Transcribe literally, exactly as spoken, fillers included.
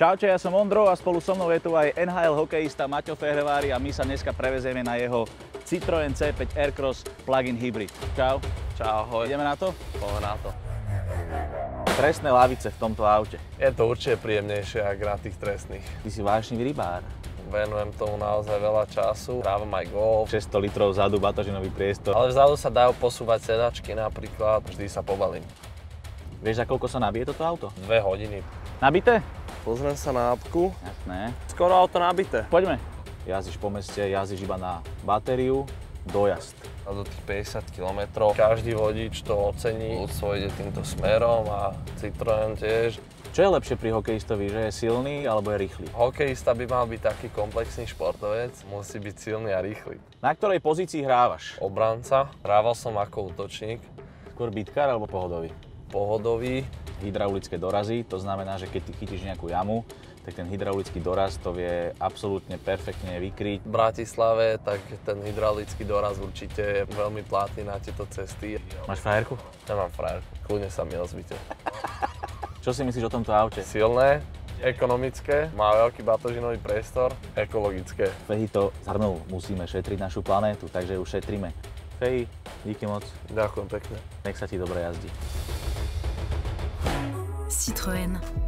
Čaute, ja som Ondro a spolu so mnou je tu aj en há el hokejista Maťo Fehrevári a my sa dneska prevezieme na jeho Citroën cé päť Aircross plug-in hybrid. Čau. Čau, ahoj. Ideme na to? Poďme na to. Trestné lavice v tomto aute. Je to určite príjemnejšie ako na tých trestných. Ty si vášnivý rybár. Venujem tomu naozaj veľa času. Hrávam aj golf. šesťsto litrov vzadu, batožinový priestor. Ale vzadu sa dajú posúvať sedačky napríklad. Vždy sa pobalím. Vieš, za koľko sa nabije toto auto? Dve hodiny. Nabité? Pozriem sa na apku. Jasné. Skoro auto nabité. Poďme. Jazdíš po meste, jazdíš iba na batériu, dojazd. A do tých päťdesiat kilometrov. Každý vodič to ocení. Ľudstvo ide týmto smerom a Citroën tiež. Čo je lepšie pri hokejistovi, že je silný alebo je rýchly? Hokejista by mal byť taký komplexný športovec. Musí byť silný a rýchly. Na ktorej pozícii hrávaš? Obranca. Hrával som ako útočník. Skôr bitkár alebo pohodový? Pohodový. Hydraulické dorazy, to znamená, že keď ty chytíš nejakú jamu, tak ten hydraulický doraz to vie absolútne perfektne vykryť. V Bratislave tak ten hydraulický doraz určite je veľmi platný na tieto cesty. Máš frajerku? Nemám frajerku, kľudne sa mi ozvite. Čo si myslíš o tomto aute? Silné, ekonomické, má veľký batožinový priestor, ekologické. Fehi to zhrnul, musíme šetriť našu planétu, takže ju šetríme. Fehi, díky moc. Ďakujem pekne. Nech sa ti dobre jazdí. Citroën.